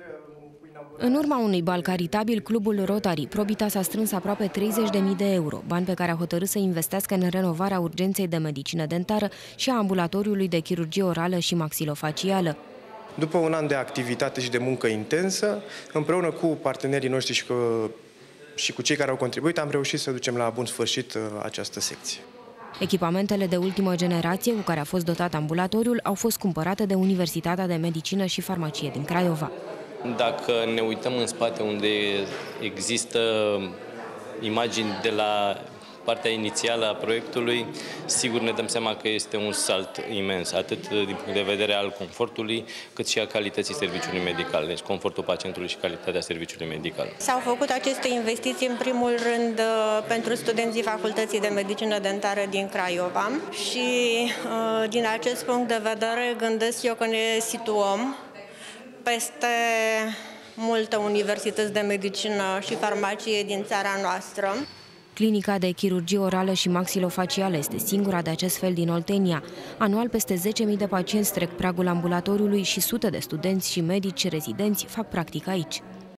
În urma unui bal caritabil, clubul Rotary Probitas a strâns aproape 30.000 de euro, bani pe care a hotărât să investească în renovarea urgenței de medicină dentară și a ambulatoriului de chirurgie orală și maxilofacială. După un an de activitate și de muncă intensă, împreună cu partenerii noștri și cu cei care au contribuit, am reușit să ducem la bun sfârșit această secție. Echipamentele de ultimă generație cu care a fost dotat ambulatoriul au fost cumpărate de Universitatea de Medicină și Farmacie din Craiova. Dacă ne uităm în spate unde există imagini de la partea inițială a proiectului, sigur ne dăm seama că este un salt imens, atât din punct de vedere al confortului, cât și a calității serviciului medical, deci confortul pacientului și calitatea serviciului medical. S-au făcut aceste investiții în primul rând pentru studenții Facultății de Medicină Dentară din Craiova și din acest punct de vedere gândesc eu că ne situăm peste multe universități de medicină și farmacie din țara noastră. Clinica de chirurgie orală și maxilofacială este singura de acest fel din Oltenia. Anual, peste 10.000 de pacienți trec pragul ambulatoriului și sute de studenți și medici rezidenți fac practică aici.